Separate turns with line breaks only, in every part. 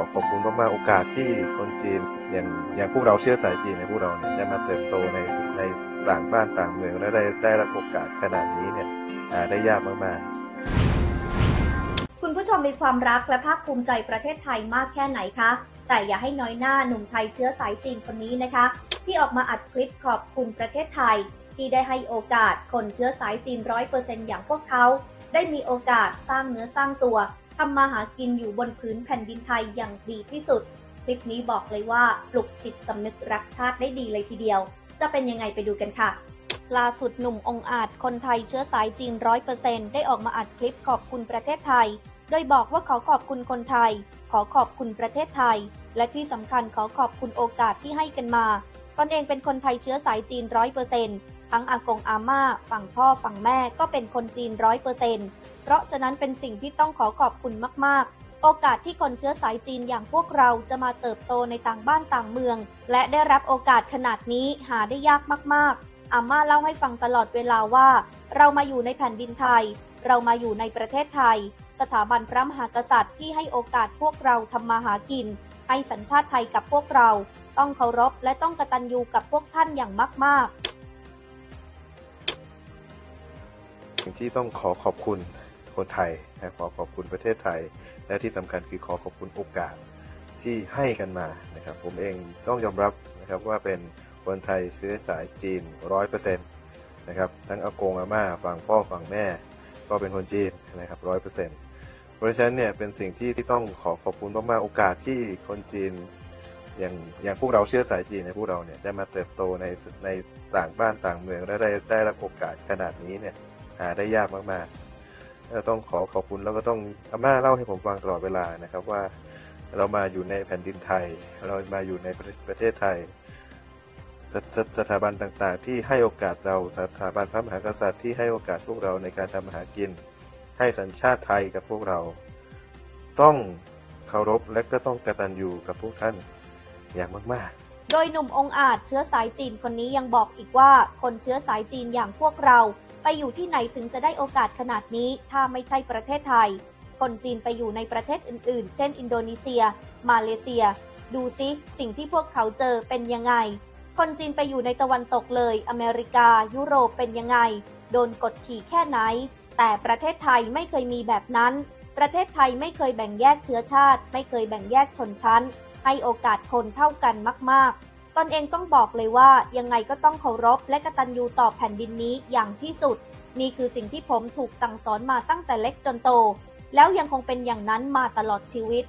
ขอบคุณมากๆโอกาสที่คนจีนอย่างพวกเราเชื้อสายจีนในพวกเราเนี่ยได้มาเติบโตในต่างบ้านต่างเมืองและได้รับโอกาสขนาดนี้เนี่ยได้ยากมาก
ๆคุณผู้ชมมีความรักและภาคภูมิใจประเทศไทยมากแค่ไหนคะแต่อย่าให้น้อยหน้าหนุ่มไทยเชื้อสายจีนคนนี้นะคะที่ออกมาอัดคลิปขอบคุณประเทศไทยที่ได้ให้โอกาสคนเชื้อสายจีน 100% อย่างพวกเขาได้มีโอกาสสร้างเนื้อสร้างตัวทำมาหากินอยู่บนพื้นแผ่นดินไทยอย่างดีที่สุดคลิปนี้บอกเลยว่าปลุกจิตสำนึกรักชาติได้ดีเลยทีเดียวจะเป็นยังไงไปดูกันค่ะล่าสุดหนุ่มองอาจคนไทยเชื้อสายจีน 100% ได้ออกมาอัดคลิปขอบคุณประเทศไทยโดยบอกว่าขอขอบคุณคนไทยขอขอบคุณประเทศไทยและที่สำคัญขอขอบคุณโอกาสที่ให้กันมาตนเองเป็นคนไทยเชื้อสายจีน 100% ทั้งอากงอาม่าฝั่งพ่อฝั่งแม่ก็เป็นคนจีน 100%เพราะฉะนั้นเป็นสิ่งที่ต้องขอขอบคุณมากๆโอกาสที่คนเชื้อสายจีนอย่างพวกเราจะมาเติบโตในต่างบ้านต่างเมืองและได้รับโอกาสขนาดนี้หาได้ยากมากๆอาม่าเล่าให้ฟังตลอดเวลาว่าเรามาอยู่ในแผ่นดินไทยเรามาอยู่ในประเทศไทยสถาบันพระมหากษัตริย์ที่ให้โอกาสพวกเราทำมาหากินให้สัญชาติไทยกับพวกเราต้องเคารพและต้องกตัญญูกับพวกท่านอย่างมาก
ๆที่ต้องขอบคุณคนไทยขอบคุณประเทศไทยและที่สำคัญคือขอบคุณโอกาสที่ให้กันมานะครับผมเองต้องยอมรับนะครับว่าเป็นคนไทยเชื้อสายจีน 100% นะครับทั้งอากงอาม่าฝั่งพ่อฝั่งแม่ก็เป็นคนจีนนะครับ 100%เพราะฉะนั้นเนี่ยเป็นสิ่งที่ต้องขอบคุณมากๆโอกาสที่คนจีนอย่างพวกเราเชื้อสายจีนในพวกเราเนี่ยได้มาเติบโตในต่างบ้านต่างเมืองและได้รับโอกาสขนาดนี้เนี่ยหาได้ยากมากๆต้องขอบคุณแล้วก็ต้องอาม่าเล่าให้ผมฟังตลอดเวลานะครับว่าเรามาอยู่ในแผ่นดินไทยเรามาอยู่ในประเทศไทยสถาบันต่างๆที่ให้โอกาสเราสถาบันพระมหากษัตริย์ที่ให้โอกาสพวกเราในการทำมาหากินให้สัญชาติไทยกับพวกเราต้องเคารพและก็ต้องกตัญญูกับพวกท่านอย่างมาก
ๆโดยหนุ่มองอาจเชื้อสายจีนคนนี้ยังบอกอีกว่าคนเชื้อสายจีนอย่างพวกเราไปอยู่ที่ไหนถึงจะได้โอกาสขนาดนี้ถ้าไม่ใช่ประเทศไทยคนจีนไปอยู่ในประเทศอื่นๆเช่นอินโดนีเซียมาเลเซียดูซิสิ่งที่พวกเขาเจอเป็นยังไงคนจีนไปอยู่ในตะวันตกเลยอเมริกายุโรปเป็นยังไงโดนกดขี่แค่ไหนแต่ประเทศไทยไม่เคยมีแบบนั้นประเทศไทยไม่เคยแบ่งแยกเชื้อชาติไม่เคยแบ่งแยกชนชั้นให้โอกาสคนเท่ากันมากๆตนเองต้องบอกเลยว่ายังไงก็ต้องเคารพและกตัญญูต่อแผ่นดินนี้อย่างที่สุดนี่คือสิ่งที่ผมถูกสั่งสอนมาตั้งแต่เล็กจนโตแล้วยังคงเป็นอย่างนั้นมาตลอดชีวิต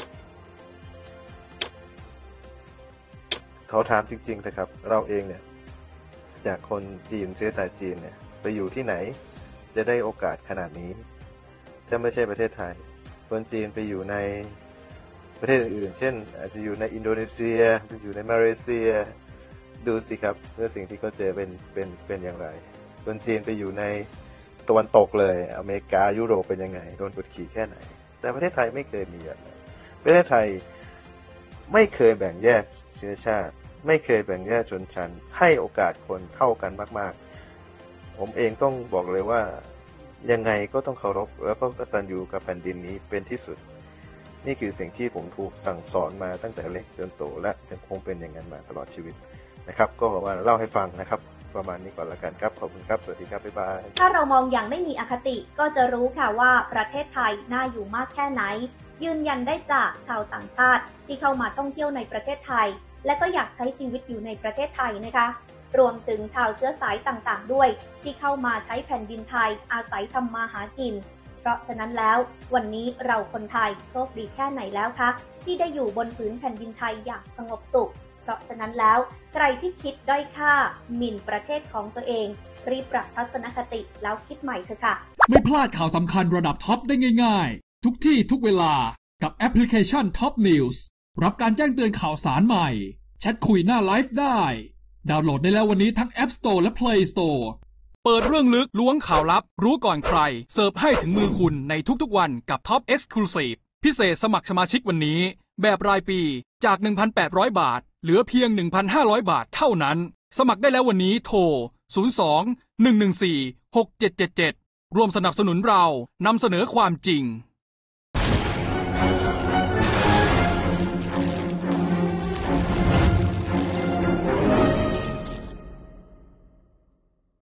เขาถามจริงๆนะครับเราเองเนี่ยจากคนจีนเชื้อสายจีนเนี่ยไปอยู่ที่ไหนจะได้โอกาสขนาดนี้ถ้าไม่ใช่ประเทศไทยคนจีนไปอยู่ในประเทศอื่นๆเช่นอาจจะอยู่ในอินโดนีเซียอยู่ในมาเลเซียดูสิครับเรื่องสิ่งที่เขาเจอเป็นอย่างไรคนจีนไปอยู่ในตะวันตกเลยอเมริกายุโรปเป็นยังไงโดนกดขี่แค่ไหนแต่ประเทศไทยไม่เคยมีแบบนั้นประเทศไทยไม่เคยแบ่งแยกเชื้อชาติไม่เคยแบ่งแยกชนชั้นให้โอกาสคนเท่ากันมากๆผมเองต้องบอกเลยว่ายังไงก็ต้องเคารพแล้วก็กตัญญูกับแผ่นดินนี้เป็นที่สุดนี่คือสิ่งที่ผมถูกสั่งสอนมาตั้งแต่เล็กจนโตและยังคงเป็นอย่างนั้นมาตลอดชีวิตนะครับก็บอกว่าเล่าให้ฟังนะครับประมาณนี้ก่อนละกันครับขอบคุณครับสวัสดีครับบ๊ายบาย
ถ้าเรามองอย่างไม่มีอคติก็จะรู้ค่ะว่าประเทศไทยน่าอยู่มากแค่ไหนยืนยันได้จากชาวต่างชาติที่เข้ามาท่องเที่ยวในประเทศไทยและก็อยากใช้ชีวิตอยู่ในประเทศไทยนะคะรวมถึงชาวเชื้อสายต่างๆด้วยที่เข้ามาใช้แผ่นดินไทยอาศัยทำมาหากินเพราะฉะนั้นแล้ววันนี้เราคนไทยโชคดีแค่ไหนแล้วคะที่ได้อยู่บนผืนแผ่นดินไทยอย่างสงบสุขเพราะฉะนั้นแล้วใครที่คิดด้อยค่าหมิ่นประเทศของตัวเองรีบปรับทัศนคติแล้วคิดใหม่เถอะค่ะ
ไม่พลาดข่าวสำคัญระดับท็อปได้ง่ายๆทุกที่ทุกเวลากับแอปพลิเคชัน Top News รับการแจ้งเตือนข่าวสารใหม่แชทคุยหน้าไลฟ์ได้ดาวน์โหลดได้แล้ววันนี้ทั้ง App Store และ Play Store เปิดเรื่องลึกล้วงข่าวลับรู้ก่อนใครเสิร์ฟให้ถึงมือคุณในทุกๆวันกับ Top Exclusive พิเศษสมัครสมาชิกวันนี้แบบรายปีจาก 1,800 บาทเหลือเพียง 1,500 บาทเท่านั้นสมัครได้แล้ววันนี้โทร 02-114-6777 ร่วมสนับสนุนเรานำเสนอความจริง